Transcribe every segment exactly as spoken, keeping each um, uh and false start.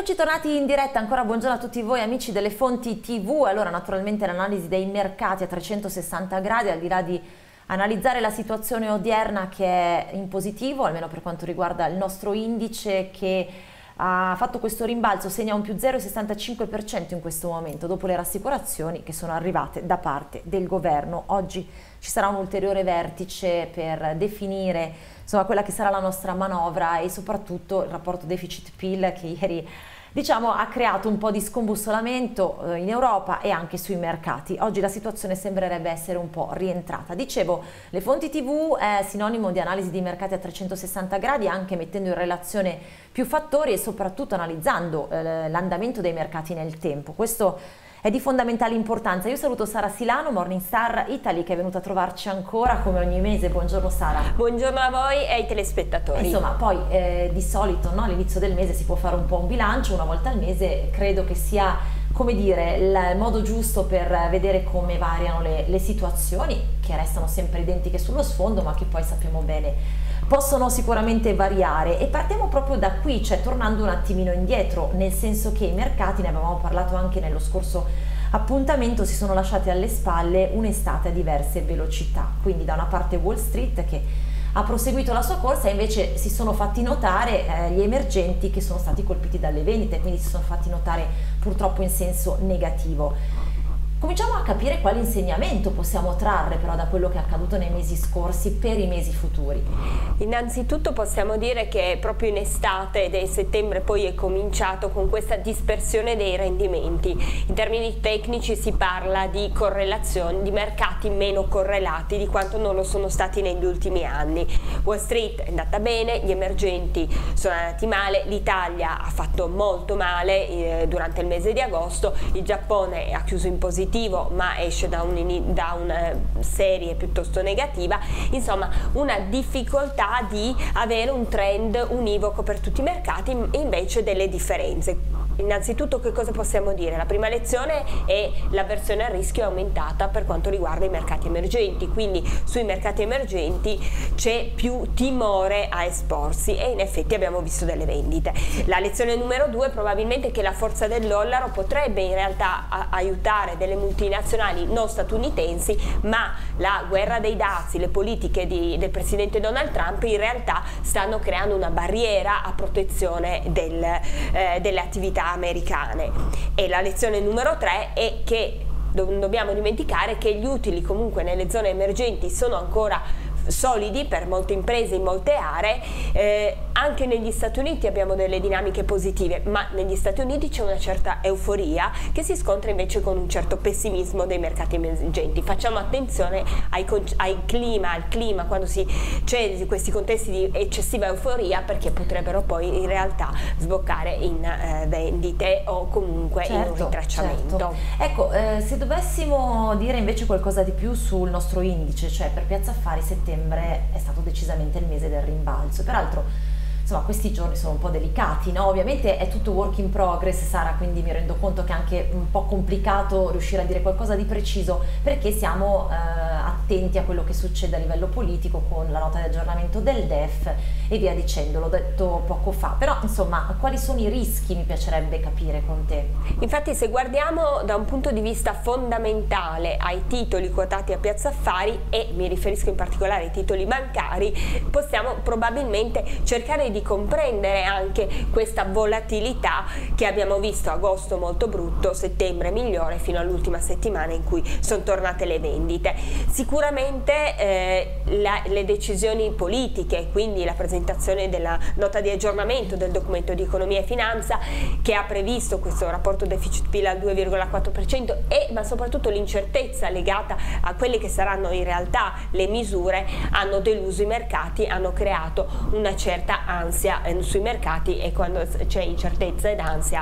Eccoci tornati in diretta, ancora buongiorno a tutti voi amici delle fonti tivù. Allora, naturalmente l'analisi dei mercati a trecentosessanta gradi, al di là di analizzare la situazione odierna che è in positivo, almeno per quanto riguarda il nostro indice che ha fatto questo rimbalzo, segna un più zero virgola sessantacinque per cento in questo momento, dopo le rassicurazioni che sono arrivate da parte del governo. Oggi ci sarà un ulteriore vertice per definire insomma quella che sarà la nostra manovra e soprattutto il rapporto deficit-P I L che ieri diciamo ha creato un po' di scombussolamento eh, in Europa e anche sui mercati. Oggi la situazione sembrerebbe essere un po' rientrata. Dicevo, le fonti tivù è sinonimo di analisi di mercati a trecentosessanta gradi, anche mettendo in relazione più fattori e soprattutto analizzando eh, l'andamento dei mercati nel tempo. Questo è di fondamentale importanza. Io saluto Sara Silano, Morningstar Italy, che è venuta a trovarci ancora come ogni mese. Buongiorno Sara. Buongiorno a voi e ai telespettatori. Insomma, poi eh, di solito no, all'inizio del mese si può fare un po' un bilancio, una volta al mese. Credo che sia, come dire, il modo giusto per vedere come variano le, le situazioni, che restano sempre identiche sullo sfondo, ma che poi sappiamo bene possono sicuramente variare. E partiamo proprio da qui, cioè tornando un attimino indietro, nel senso che i mercati, ne avevamo parlato anche nello scorso appuntamento, si sono lasciati alle spalle un'estate a diverse velocità. Quindi da una parte Wall Street che ha proseguito la sua corsa e invece si sono fatti notare eh, gli emergenti che sono stati colpiti dalle vendite, quindi si sono fatti notare purtroppo in senso negativo. Cominciamo a capire quale insegnamento possiamo trarre però da quello che è accaduto nei mesi scorsi per i mesi futuri. Innanzitutto possiamo dire che proprio in estate ed è settembre poi è cominciato con questa dispersione dei rendimenti. In termini tecnici si parla di correlazioni, di mercati meno correlati di quanto non lo sono stati negli ultimi anni. Wall Street è andata bene, gli emergenti sono andati male, l'Italia ha fatto molto male eh, durante il mese di agosto, il Giappone ha chiuso in positivo ma esce da, un, da una serie piuttosto negativa. Insomma, una difficoltà di avere un trend univoco per tutti i mercati e invece delle differenze. Innanzitutto, che cosa possiamo dire? La prima lezione è l'avversione al rischio è aumentata per quanto riguarda i mercati emergenti, quindi sui mercati emergenti c'è più timore a esporsi e in effetti abbiamo visto delle vendite. La lezione numero due è probabilmente che la forza del dollaro potrebbe in realtà aiutare delle multinazionali non statunitensi, ma la guerra dei dazi, le politiche di, del presidente Donald Trump in realtà stanno creando una barriera a protezione del, eh, delle attività americane. E la lezione numero tre è che non dobbiamo dimenticare che gli utili comunque nelle zone emergenti sono ancora solidi per molte imprese in molte aree. Eh, anche negli Stati Uniti abbiamo delle dinamiche positive, ma negli Stati Uniti c'è una certa euforia che si scontra invece con un certo pessimismo dei mercati emergenti. Facciamo attenzione ai, ai clima, al clima quando c'è questi contesti di eccessiva euforia, perché potrebbero poi in realtà sboccare in eh, vendite o comunque certo, in un ritracciamento. Certo. Ecco, eh, se dovessimo dire invece qualcosa di più sul nostro indice, cioè per Piazza Affari settembre è stato decisamente il mese del rimbalzo. Peraltro insomma questi giorni sono un po' delicati, no? Ovviamente è tutto work in progress, Sara, quindi mi rendo conto che è anche un po' complicato riuscire a dire qualcosa di preciso, perché siamo eh, attenti a quello che succede a livello politico con la nota di aggiornamento del D E F e via dicendo, l'ho detto poco fa. Però insomma, quali sono i rischi, mi piacerebbe capire con te. Infatti, se guardiamo da un punto di vista fondamentale ai titoli quotati a Piazza Affari, e mi riferisco in particolare ai titoli bancari, possiamo probabilmente cercare di comprendere anche questa volatilità che abbiamo visto. Agosto molto brutto, settembre migliore fino all'ultima settimana in cui sono tornate le vendite. Sicuramente eh, la, le decisioni politiche, quindi la presentazione della nota di aggiornamento del documento di economia e finanza che ha previsto questo rapporto deficit-P I L al due virgola quattro per cento, e ma soprattutto l'incertezza legata a quelle che saranno in realtà le misure, hanno deluso i mercati, hanno creato una certa ansia sui mercati, e quando c'è incertezza ed ansia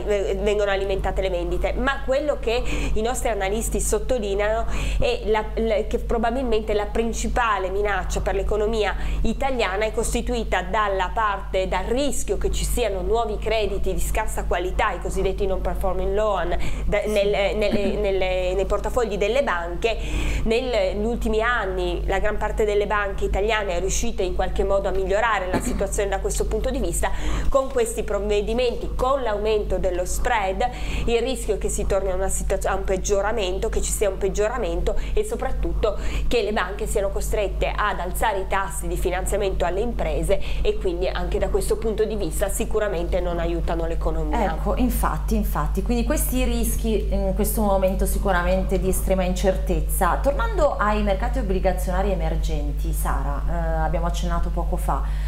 vengono alimentate le vendite. Ma quello che i nostri analisti sottolineano è la, il, che probabilmente la principale minaccia per l'economia italiana è costituita dalla parte, dal rischio che ci siano nuovi crediti di scarsa qualità, i cosiddetti non performing loan, da, nel, nelle, nelle, nei portafogli delle banche. Negli ultimi anni la gran parte delle banche italiane è riuscita in qualche modo a migliorare la situazione da questo punto di vista. Con questi provvedimenti, con l'aumento dello spread, il rischio è che si torni a, una a un peggioramento, che ci sia un peggioramento e soprattutto che le banche siano costrette ad alzare i tassi di finanziamento alle imprese, e quindi anche da questo punto di vista sicuramente non aiutano l'economia. Ecco, infatti, infatti, quindi questi rischi in questo momento sicuramente di estrema incertezza. Tornando ai mercati obbligazionari emergenti, Sara, eh, abbiamo accennato poco fa.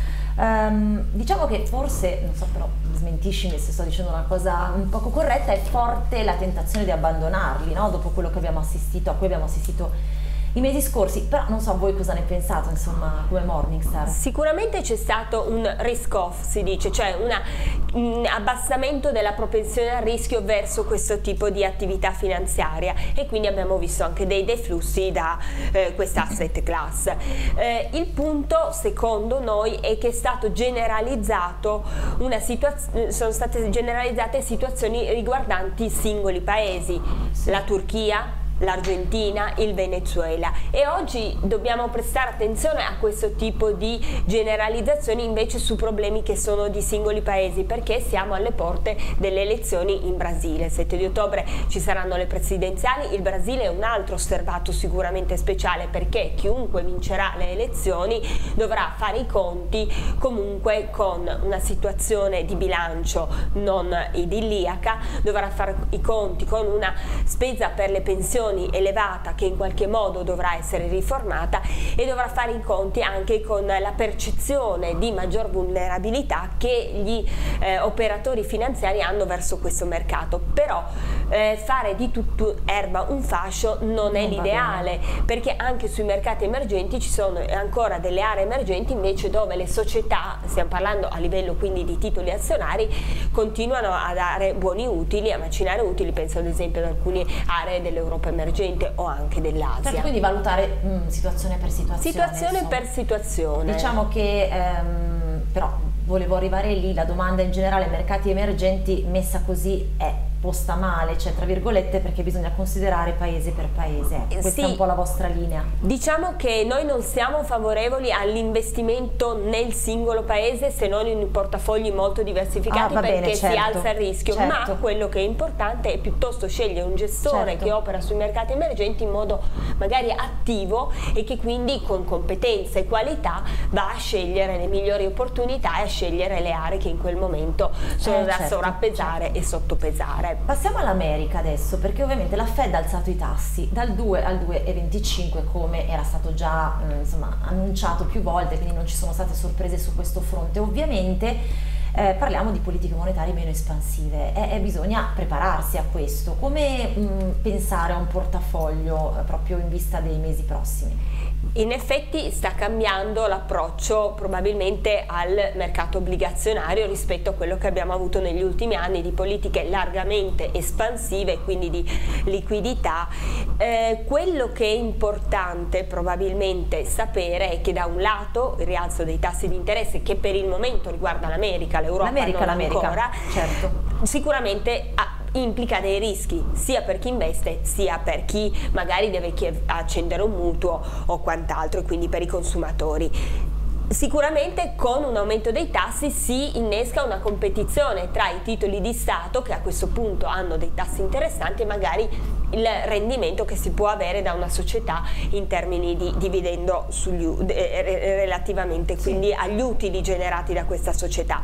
Um, diciamo che forse, non so, però smentiscimi se sto dicendo una cosa un poco corretta, è forte la tentazione di abbandonarli, no? Dopo quello che abbiamo assistito, a cui abbiamo assistito i mesi scorsi, però non so voi cosa ne pensate, insomma, come Morningstar. Sicuramente c'è stato un risk off, si dice, cioè una, un abbassamento della propensione al rischio verso questo tipo di attività finanziaria, e quindi abbiamo visto anche dei deflussi da eh, questa asset class. Eh, il punto, secondo noi, è che è stato generalizzato una situazione, sono state generalizzate situazioni riguardanti singoli paesi, sì. La Turchia, l'Argentina, il Venezuela, e oggi dobbiamo prestare attenzione a questo tipo di generalizzazioni invece su problemi che sono di singoli paesi, perché siamo alle porte delle elezioni in Brasile. Il sette di ottobre ci saranno le presidenziali. Il Brasile è un altro osservato sicuramente speciale, perché chiunque vincerà le elezioni dovrà fare i conti comunque con una situazione di bilancio non idilliaca, dovrà fare i conti con una spesa per le pensioni elevata che in qualche modo dovrà essere riformata, e dovrà fare i conti anche con la percezione di maggior vulnerabilità che gli eh, operatori finanziari hanno verso questo mercato. Però eh, fare di tutto erba un fascio non è l'ideale, perché anche sui mercati emergenti ci sono ancora delle aree emergenti invece dove le società, stiamo parlando a livello quindi di titoli azionari, continuano a dare buoni utili, a macinare utili. Penso ad esempio ad alcune aree dell'Europa emergente o anche dell'Asia. Certo, quindi valutare mh, situazione per situazione. Situazione insomma. per situazione. Diciamo che ehm, però volevo arrivare lì, la domanda in generale, mercati emergenti messa così è posta male, cioè tra virgolette, perché bisogna considerare paese per paese. Questa sì, è un po' la vostra linea. Diciamo che noi non siamo favorevoli all'investimento nel singolo paese, se non in portafogli molto diversificati, ah, perché bene, certo, si alza il rischio, certo. Ma quello che è importante è piuttosto scegliere un gestore certo. che opera sui mercati emergenti in modo magari attivo, e che quindi con competenza e qualità va a scegliere le migliori opportunità e a scegliere le aree che in quel momento sono eh, da certo, sovrappesare certo. e sottopesare. Passiamo all'America adesso, perché ovviamente la Fed ha alzato i tassi dal due al due virgola venticinque, come era stato già eh, insomma, annunciato più volte, quindi non ci sono state sorprese su questo fronte. Ovviamente eh, parliamo di politiche monetarie meno espansive e, e bisogna prepararsi a questo. Come mh, pensare a un portafoglio eh, proprio in vista dei mesi prossimi? In effetti sta cambiando l'approccio probabilmente al mercato obbligazionario rispetto a quello che abbiamo avuto negli ultimi anni, di politiche largamente espansive, quindi di liquidità. Eh, quello che è importante probabilmente sapere è che da un lato il rialzo dei tassi di interesse, che per il momento riguarda l'America, l'Europa non ancora, certo. sicuramente ha implica dei rischi sia per chi investe sia per chi magari deve accendere un mutuo o quant'altro, e quindi per i consumatori. Sicuramente con un aumento dei tassi si innesca una competizione tra i titoli di Stato, che a questo punto hanno dei tassi interessanti, e magari il rendimento che si può avere da una società in termini di dividendo sugli, eh, relativamente quindi sì. agli utili generati da questa società.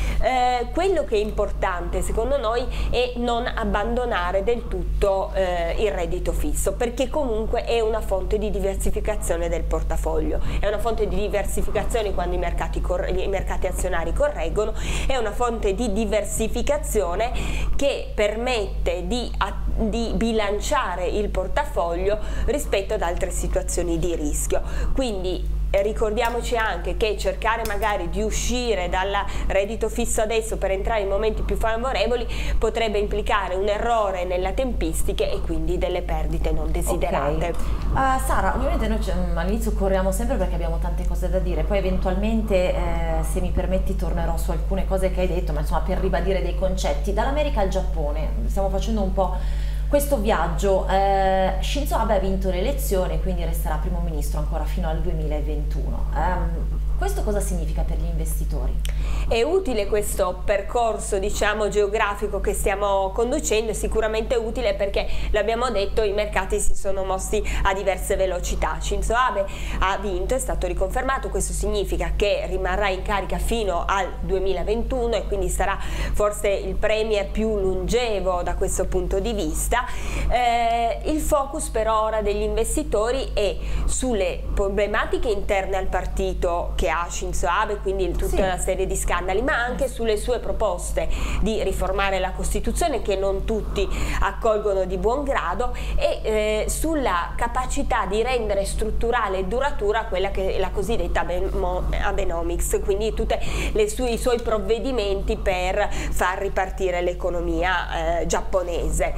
Eh, quello che è importante secondo noi è non abbandonare del tutto eh, il reddito fisso, perché comunque è una fonte di diversificazione del portafoglio, è una fonte di diversificazione quando i mercati, i mercati azionari correggono, è una fonte di diversificazione che permette di, di bilanciare il portafoglio rispetto ad altre situazioni di rischio. Quindi ricordiamoci anche che cercare magari di uscire dal reddito fisso adesso per entrare in momenti più favorevoli potrebbe implicare un errore nelle tempistiche e quindi delle perdite non desiderate. Okay. Uh, Sara, ovviamente noi all'inizio corriamo sempre perché abbiamo tante cose da dire, poi eventualmente eh, se mi permetti tornerò su alcune cose che hai detto, ma insomma per ribadire dei concetti. Dall'America al Giappone, stiamo facendo un po' questo viaggio. eh, Shinzo Abe ha vinto le elezioni, quindi resterà primo ministro ancora fino al duemilaventuno. Um, questo cosa significa per gli investitori? È utile questo percorso, diciamo, geografico che stiamo conducendo, è sicuramente utile perché, l'abbiamo detto, i mercati si sono mossi a diverse velocità. Shinzo Abe ha vinto, è stato riconfermato, questo significa che rimarrà in carica fino al duemilaventuno e quindi sarà forse il premier più longevo da questo punto di vista. Eh, il focus però ora degli investitori è sulle problematiche interne al partito che ha Shinzo Abe, quindi tutta sì. una serie di scandali, ma anche sulle sue proposte di riformare la Costituzione che non tutti accolgono di buon grado e eh, sulla capacità di rendere strutturale e duratura quella che è la cosiddetta Abenomics, quindi tutti i suoi provvedimenti per far ripartire l'economia eh, giapponese.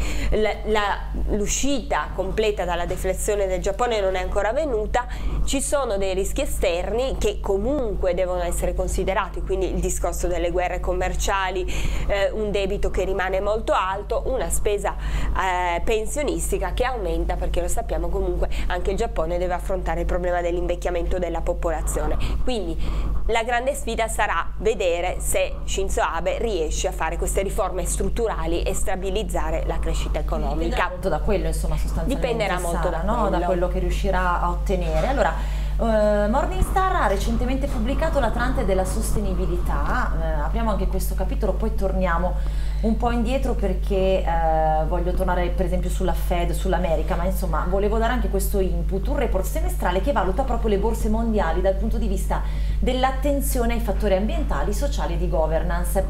L'uscita completa dalla deflazione del Giappone non è ancora avvenuta, ci sono dei rischi esterni che comunque devono essere considerati, quindi il discorso delle guerre commerciali, eh, un debito che rimane molto alto, una spesa eh, pensionistica che aumenta, perché lo sappiamo comunque anche il Giappone deve affrontare il problema dell'invecchiamento della popolazione. Quindi la grande sfida sarà vedere se Shinzo Abe riesce a fare queste riforme strutturali e stabilizzare la crescita economica. Dipenderà molto da quello, insomma, sostanzialmente. Dipenderà molto Sara, da, no? quello. da quello che riuscirà a ottenere. Allora, Uh, Morningstar ha recentemente pubblicato l'Atlante della sostenibilità, uh, apriamo anche questo capitolo, poi torniamo un po' indietro perché uh, voglio tornare per esempio sulla Fed, sull'America, ma insomma volevo dare anche questo input, un report semestrale che valuta proprio le borse mondiali dal punto di vista dell'attenzione ai fattori ambientali, sociali e di governance.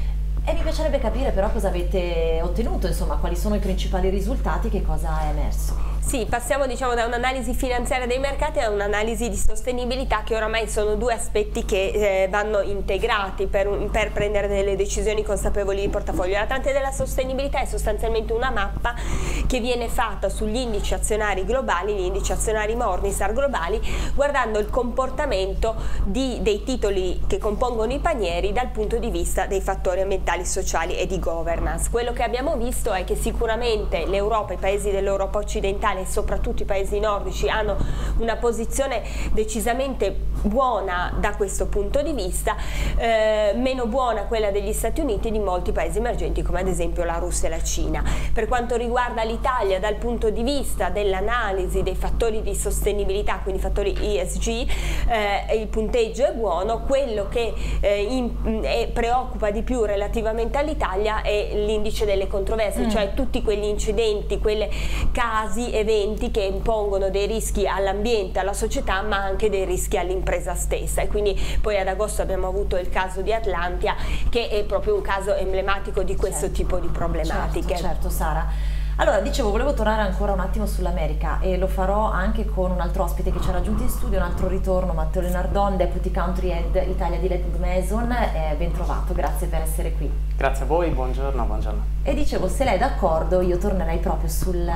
E mi piacerebbe capire però cosa avete ottenuto, insomma, quali sono i principali risultati, che cosa è emerso. Sì, passiamo diciamo da un'analisi finanziaria dei mercati a un'analisi di sostenibilità, che oramai sono due aspetti che eh, vanno integrati per, per prendere delle decisioni consapevoli di portafoglio. L'Atlante della sostenibilità è sostanzialmente una mappa che viene fatta sugli indici azionari globali, gli indici azionari Morningstar globali, guardando il comportamento di, dei titoli che compongono i panieri dal punto di vista dei fattori ambientali, sociali e di governance. Quello che abbiamo visto è che sicuramente l'Europa, i paesi dell'Europa occidentale e soprattutto i paesi nordici hanno una posizione decisamente buona da questo punto di vista, eh, meno buona quella degli Stati Uniti e di molti paesi emergenti come ad esempio la Russia e la Cina. Per quanto riguarda l'Italia, dal punto di vista dell'analisi dei fattori di sostenibilità, quindi fattori E S G, eh, il punteggio è buono. Quello che eh, in, eh, preoccupa di più relativamente all'Italia è l'indice delle controversie, mm. cioè tutti quegli incidenti, quelle casi, eventi che impongono dei rischi all'ambiente, alla società, ma anche dei rischi all'impresa stessa. E quindi poi ad agosto abbiamo avuto il caso di Atlantia, che è proprio un caso emblematico di questo certo. tipo di problematiche. Certo, certo Sara. Allora, dicevo, volevo tornare ancora un attimo sull'America e lo farò anche con un altro ospite che ci ha raggiunto in studio, un altro ritorno, Matteo Lenardon, Deputy Country Head Italia di Legg Mason. Eh, ben trovato, grazie per essere qui. Grazie a voi, buongiorno, buongiorno. E dicevo, se lei è d'accordo, io tornerei proprio sul,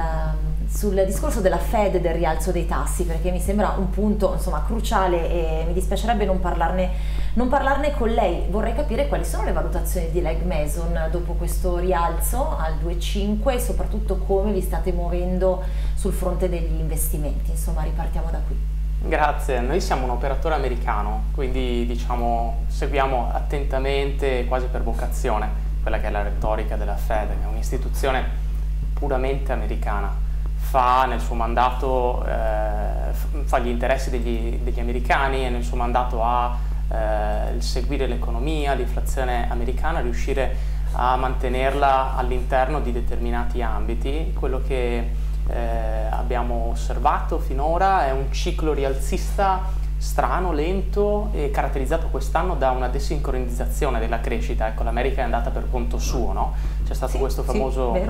sul discorso della Fed e del rialzo dei tassi, perché mi sembra un punto insomma cruciale e mi dispiacerebbe non parlarne non parlarne con lei. Vorrei capire quali sono le valutazioni di Legg Mason dopo questo rialzo al due virgola cinque e soprattutto come vi state muovendo sul fronte degli investimenti. Insomma, ripartiamo da qui. Grazie, noi siamo un operatore americano, quindi diciamo seguiamo attentamente, quasi per vocazione, quella che è la retorica della Fed, che è un'istituzione puramente americana. Fa nel suo mandato, eh, fa gli interessi degli, degli americani e nel suo mandato ha Eh, il seguire l'economia, l'inflazione americana, riuscire a mantenerla all'interno di determinati ambiti. Quello che eh, abbiamo osservato finora è un ciclo rialzista strano, lento e caratterizzato quest'anno da una desincronizzazione della crescita. Ecco, l'America è andata per conto suo, no? C'è stato sì, questo famoso sì,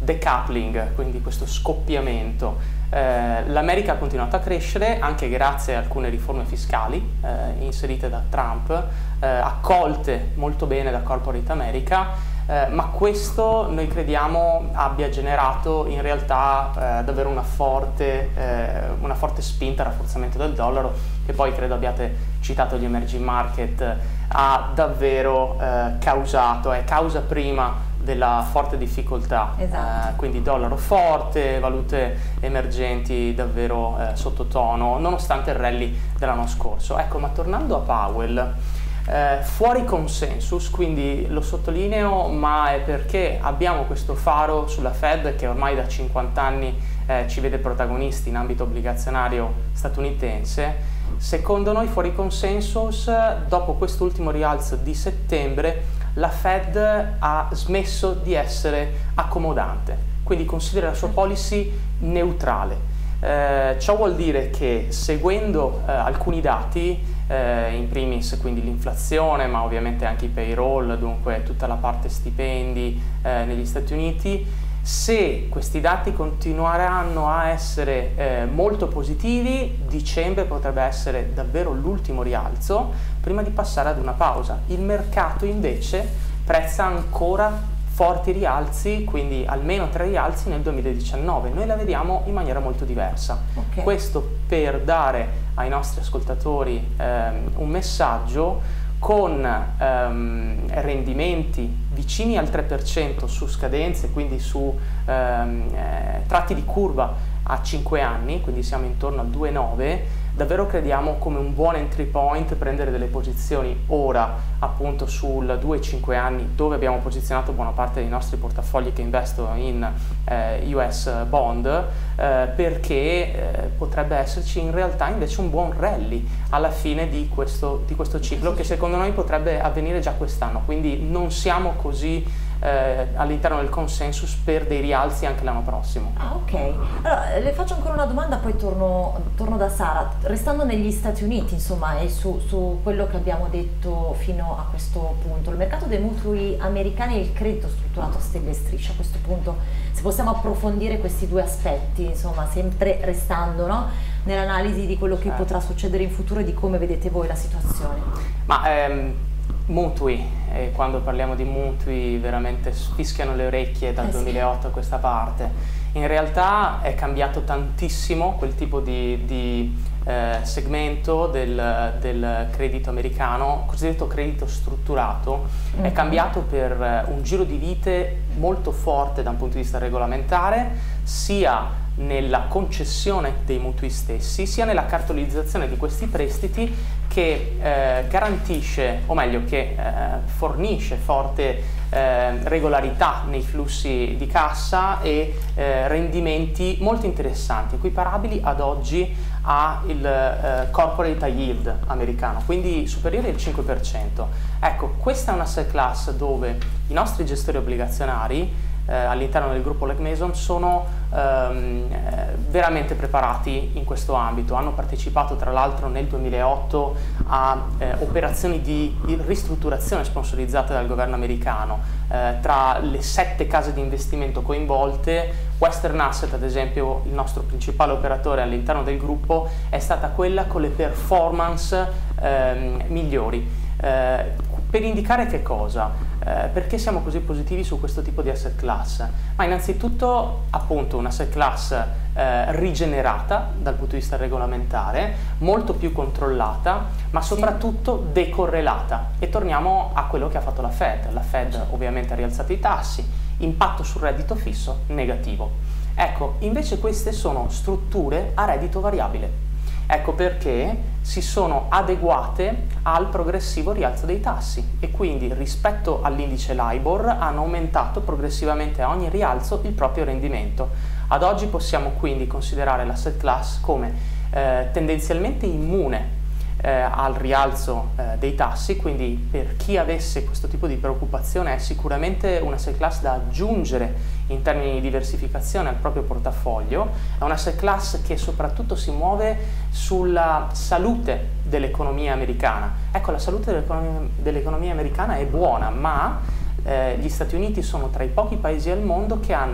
decoupling, quindi questo scoppiamento. Eh, L'America ha continuato a crescere anche grazie a alcune riforme fiscali eh, inserite da Trump, eh, accolte molto bene da Corporate America, eh, ma questo noi crediamo abbia generato in realtà eh, davvero una forte, eh, una forte spinta al rafforzamento del dollaro, che poi credo abbiate citato gli emerging market, ha davvero eh, causato, è causa prima della forte difficoltà, esatto. eh, quindi dollaro forte, valute emergenti davvero eh, sottotono, nonostante il rally dell'anno scorso. Ecco, ma tornando a Powell, eh, fuori consensus, quindi lo sottolineo, ma è perché abbiamo questo faro sulla Fed che ormai da cinquanta anni eh, ci vede protagonisti in ambito obbligazionario statunitense. Secondo noi, fuori consensus, dopo quest'ultimo rialzo di settembre, la Fed ha smesso di essere accomodante, quindi considera la sua policy neutrale. Eh, ciò vuol dire che seguendo eh, alcuni dati, eh, in primis quindi l'inflazione, ma ovviamente anche i payroll, dunque tutta la parte stipendi eh, negli Stati Uniti, se questi dati continueranno a essere eh, molto positivi, dicembre potrebbe essere davvero l'ultimo rialzo prima di passare ad una pausa. Il mercato invece prezza ancora forti rialzi, quindi almeno tre rialzi nel duemiladiciannove. Noi la vediamo in maniera molto diversa. Okay. Questo per dare ai nostri ascoltatori ehm, un messaggio con ehm, rendimenti vicini al tre per cento su scadenze, quindi su ehm, eh, tratti di curva a cinque anni, quindi siamo intorno al due virgola nove. Davvero crediamo come un buon entry point prendere delle posizioni ora appunto sul due virgola cinque anni, dove abbiamo posizionato buona parte dei nostri portafogli che investono in eh, U S bond, eh, perché eh, potrebbe esserci in realtà invece un buon rally alla fine di questo, di questo ciclo, che secondo noi potrebbe avvenire già quest'anno, quindi non siamo così Eh, all'interno del consensus per dei rialzi anche l'anno prossimo. Ah, ok. Allora, le faccio ancora una domanda, poi torno, torno da Sara. Restando negli Stati Uniti, insomma, e su, su quello che abbiamo detto fino a questo punto, il mercato dei mutui americani e il credito strutturato a stelle e strisce, a questo punto, se possiamo approfondire questi due aspetti, insomma, sempre restando, no, nell'analisi di quello che certo. potrà succedere in futuro e di come vedete voi la situazione. Ma ehm, mutui, e quando parliamo di mutui veramente fischiano le orecchie dal eh sì. duemilaotto a questa parte. In realtà è cambiato tantissimo quel tipo di, di eh, segmento del, del credito americano, cosiddetto credito strutturato, mm-hmm. è cambiato per un giro di vite molto forte da un punto di vista regolamentare, sia nella concessione dei mutui stessi, sia nella cartolizzazione di questi prestiti, che eh, garantisce, o meglio che eh, fornisce forte eh, regolarità nei flussi di cassa e eh, rendimenti molto interessanti, equiparabili ad oggi al eh, corporate yield americano, quindi superiori al cinque per cento. Ecco, questa è una asset class dove i nostri gestori obbligazionari Eh, all'interno del gruppo Legg Mason sono ehm, eh, veramente preparati in questo ambito. Hanno partecipato tra l'altro nel duemilaotto a eh, operazioni di ristrutturazione sponsorizzate dal governo americano. Eh, tra le sette case di investimento coinvolte, Western Asset, ad esempio, il nostro principale operatore all'interno del gruppo, è stata quella con le performance ehm, migliori. Eh, per indicare che cosa? Eh, perché siamo così positivi su questo tipo di asset class? Ma innanzitutto appunto una asset class eh, rigenerata dal punto di vista regolamentare, molto più controllata, ma soprattutto decorrelata. E torniamo a quello che ha fatto la Fed. La Fed ovviamente ha rialzato i tassi, impatto sul reddito fisso negativo. Ecco, invece queste sono strutture a reddito variabile. Ecco perché si sono adeguate al progressivo rialzo dei tassi e quindi rispetto all'indice LIBOR hanno aumentato progressivamente a ogni rialzo il proprio rendimento. Ad oggi possiamo quindi considerare l'asset class come eh, tendenzialmente immune eh, al rialzo eh, dei tassi, quindi per chi avesse questo tipo di preoccupazione è sicuramente una asset class da aggiungere in termini di diversificazione al proprio portafoglio. È una asset class che soprattutto si muove sulla salute dell'economia americana. Ecco, la salute dell'economia, dell'economia americana è buona, ma eh, gli Stati Uniti sono tra i pochi paesi al mondo che hanno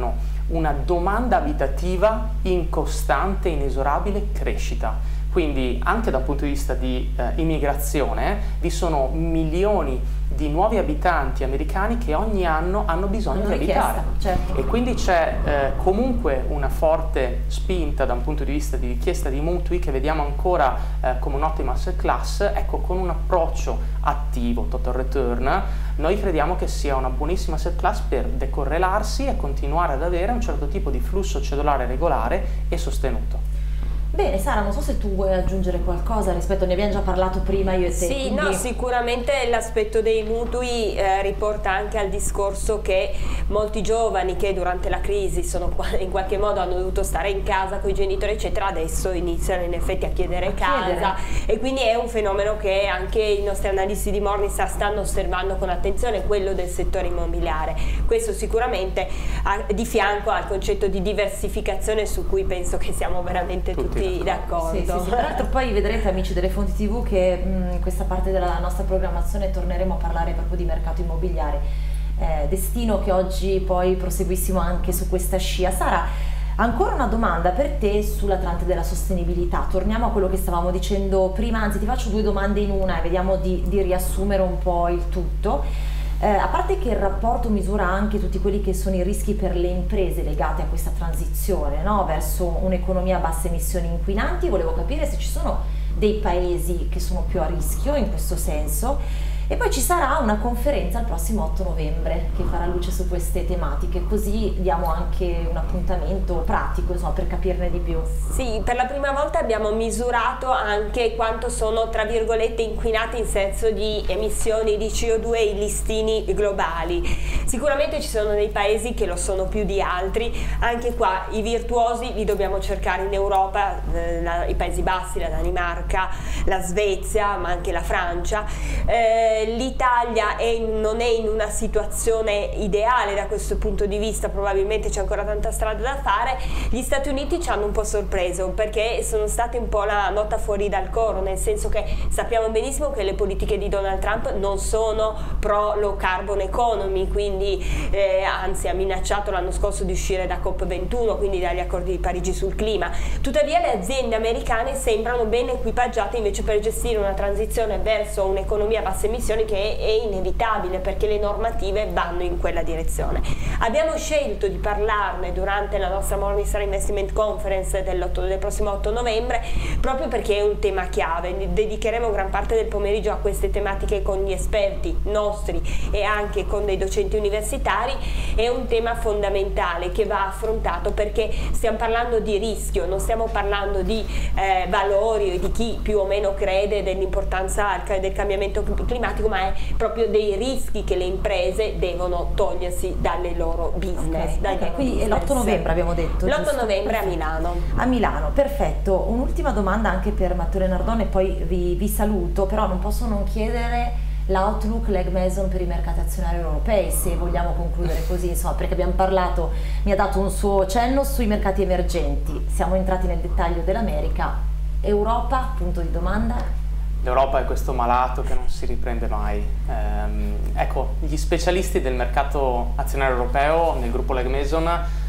una domanda abitativa in costante, inesorabile crescita. Quindi anche da un punto di vista di eh, immigrazione vi sono milioni di nuovi abitanti americani che ogni anno hanno bisogno di abitare, certo. E quindi c'è eh, comunque una forte spinta da un punto di vista di richiesta di mutui che vediamo ancora eh, come un'ottima asset class. Ecco, con un approccio attivo, total return, noi crediamo che sia una buonissima asset class per decorrelarsi e continuare ad avere un certo tipo di flusso cedolare regolare e sostenuto. Bene, Sara, non so se tu vuoi aggiungere qualcosa rispetto, ne abbiamo già parlato prima io e te. Sì, quindi... no, sicuramente l'aspetto dei mutui eh, riporta anche al discorso che molti giovani che durante la crisi sono in qualche modo hanno dovuto stare in casa con i genitori eccetera, adesso iniziano in effetti a chiedere a casa chiedere. E quindi è un fenomeno che anche i nostri analisti di Morningstar stanno osservando con attenzione, quello del settore immobiliare. Questo sicuramente a, di fianco al concetto di diversificazione su cui penso che siamo veramente tutti d'accordo. Sì, sì, sì. Tra l'altro poi vedrete, amici delle fonti tivù, che mh, in questa parte della nostra programmazione torneremo a parlare proprio di mercato immobiliare, eh, destino che oggi poi proseguissimo anche su questa scia. Sara, ancora una domanda per te sull'Atlante della sostenibilità. Torniamo a quello che stavamo dicendo prima, anzi ti faccio due domande in una e vediamo di, di riassumere un po' il tutto. Eh, a parte che il rapporto misura anche tutti quelli che sono i rischi per le imprese legate a questa transizione, no? Verso un'economia a basse emissioni inquinanti, volevo capire se ci sono dei paesi che sono più a rischio in questo senso. E poi ci sarà una conferenza il prossimo otto novembre che farà luce su queste tematiche, così diamo anche un appuntamento pratico, insomma, per capirne di più. Sì, per la prima volta abbiamo misurato anche quanto sono, tra virgolette, inquinati in senso di emissioni di C O due i listini globali. Sicuramente ci sono dei paesi che lo sono più di altri, anche qua i virtuosi li dobbiamo cercare in Europa, eh, la, i Paesi Bassi, la Danimarca, la Svezia, ma anche la Francia. Eh, L'Italia non è in una situazione ideale da questo punto di vista, probabilmente c'è ancora tanta strada da fare. Gli Stati Uniti ci hanno un po' sorpreso perché sono state un po' la nota fuori dal coro, nel senso che sappiamo benissimo che le politiche di Donald Trump non sono pro low carbon economy, quindi eh, anzi ha minacciato l'anno scorso di uscire da COP ventuno, quindi dagli accordi di Parigi sul clima. Tuttavia le aziende americane sembrano ben equipaggiate invece per gestire una transizione verso un'economia a basse emissioni che è inevitabile perché le normative vanno in quella direzione. Abbiamo scelto di parlarne durante la nostra Morningstar Investment Conference del prossimo otto novembre proprio perché è un tema chiave. Dedicheremo gran parte del pomeriggio a queste tematiche con gli esperti nostri e anche con dei docenti universitari. È un tema fondamentale che va affrontato perché stiamo parlando di rischio, non stiamo parlando di eh, valori o di chi più o meno crede dell'importanza del cambiamento climatico, ma è proprio dei rischi che le imprese devono togliersi dalle loro business. Okay, okay, quindi l'otto novembre abbiamo detto. L'otto novembre a Milano. A Milano, perfetto. Un'ultima domanda anche per Matteo Lenardone e poi vi, vi saluto, però non posso non chiedere l'outlook Legg Mason per i mercati azionari europei, se vogliamo concludere così, insomma, perché abbiamo parlato, mi ha dato un suo cenno sui mercati emergenti, siamo entrati nel dettaglio dell'America. Europa, punto di domanda? L'Europa è questo malato che non si riprende mai. Ehm, ecco, gli specialisti del mercato azionario europeo nel gruppo Legg Mason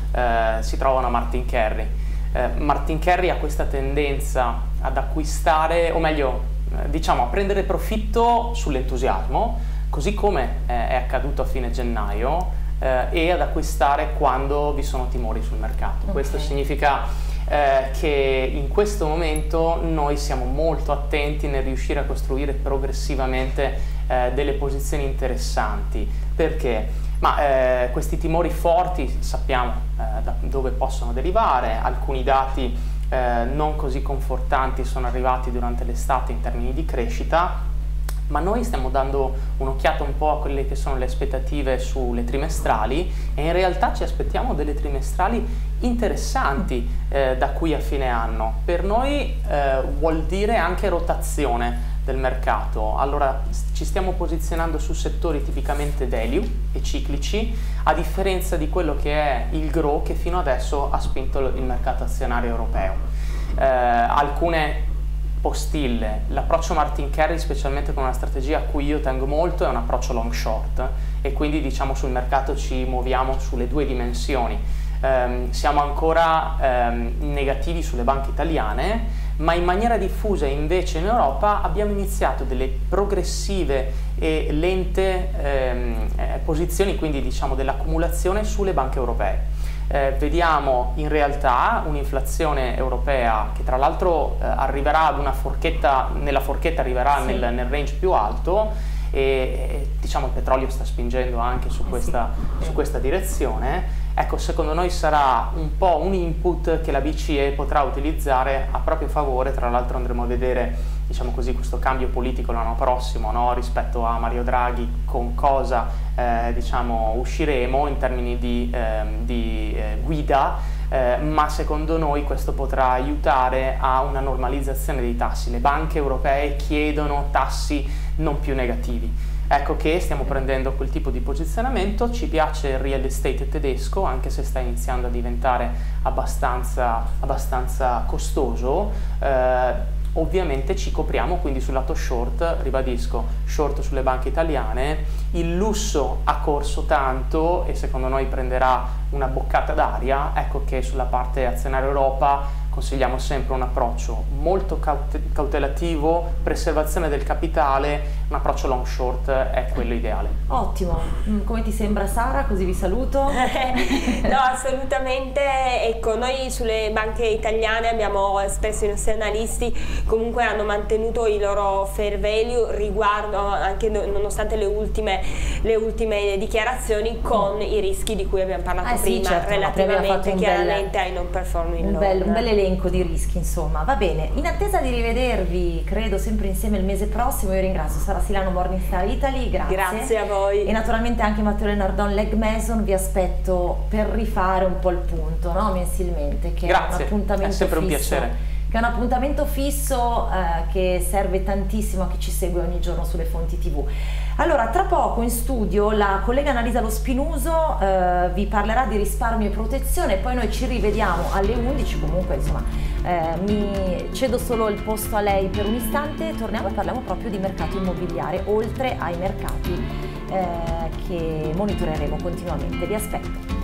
eh, si trovano a Martin Carey. Eh, Martin Carey ha questa tendenza ad acquistare, o meglio, eh, diciamo a prendere profitto sull'entusiasmo, così come eh, è accaduto a fine gennaio, eh, e ad acquistare quando vi sono timori sul mercato. Okay. Questo significa Eh, che in questo momento noi siamo molto attenti nel riuscire a costruire progressivamente eh, delle posizioni interessanti. Perché? Ma eh, questi timori forti sappiamo eh, da dove possono derivare. Alcuni dati eh, non così confortanti sono arrivati durante l'estate in termini di crescita, ma noi stiamo dando un'occhiata un po' a quelle che sono le aspettative sulle trimestrali e in realtà ci aspettiamo delle trimestrali interessanti eh, da qui a fine anno. Per noi eh, vuol dire anche rotazione del mercato. Allora ci stiamo posizionando su settori tipicamente value e ciclici, a differenza di quello che è il grow che fino adesso ha spinto il mercato azionario europeo. Eh, alcune postille. L'approccio Martin Carey, specialmente con una strategia a cui io tengo molto, è un approccio long short e quindi diciamo sul mercato ci muoviamo sulle due dimensioni. ehm, siamo ancora ehm, negativi sulle banche italiane, ma in maniera diffusa invece in Europa abbiamo iniziato delle progressive e lente ehm, eh, posizioni, quindi diciamo dell'accumulazione sulle banche europee. Eh, vediamo in realtà un'inflazione europea che tra l'altro eh, arriverà ad una forchetta, nella forchetta arriverà sì. nel, nel range più alto e, e diciamo il petrolio sta spingendo anche su questa, sì. su questa direzione. Ecco, secondo noi sarà un po' un input che la B C E potrà utilizzare a proprio favore. Tra l'altro andremo a vedere, diciamo così, questo cambio politico l'anno prossimo, no? Rispetto a Mario Draghi, con cosa eh, diciamo usciremo in termini di, eh, di eh, guida, eh, ma secondo noi questo potrà aiutare a una normalizzazione dei tassi. Le banche europee chiedono tassi non più negativi. Ecco che stiamo prendendo quel tipo di posizionamento. Ci piace il real estate tedesco, anche se sta iniziando a diventare abbastanza, abbastanza costoso. Eh, ovviamente ci copriamo quindi sul lato short, ribadisco, short sulle banche italiane. Il lusso ha corso tanto e secondo noi prenderà una boccata d'aria. Ecco che sulla parte azionaria Europa consigliamo sempre un approccio molto cautelativo, preservazione del capitale. Un approccio long short è quello ideale. Ottimo, come ti sembra Sara? Così vi saluto. No, assolutamente. Ecco, noi sulle banche italiane abbiamo espresso, i nostri analisti comunque hanno mantenuto i loro fair value riguardo, anche nonostante le ultime, le ultime dichiarazioni, con mm. i rischi di cui abbiamo parlato eh prima, sì, certo, relativamente chiaramente bel, ai non performing un loan. Bel, un bel elenco di rischi, insomma. Va bene, in attesa di rivedervi, credo sempre insieme il mese prossimo, io ringrazio Sara Silano, Morningstar Italy, grazie. Grazie a voi. E naturalmente anche Matteo Lenardon, Legg Mason, vi aspetto per rifare un po' il punto, no? Mensilmente, che grazie. È un appuntamento è sempre fisso, un piacere. Che è un appuntamento fisso eh, che serve tantissimo a chi ci segue ogni giorno sulle fonti tivù. Allora, tra poco in studio la collega Annalisa Lo Spinuso eh, vi parlerà di risparmio e protezione, poi noi ci rivediamo alle undici, comunque insomma eh, mi cedo solo il posto a lei per un istante, torniamo e parliamo proprio di mercato immobiliare, oltre ai mercati eh, che monitoreremo continuamente. Vi aspetto.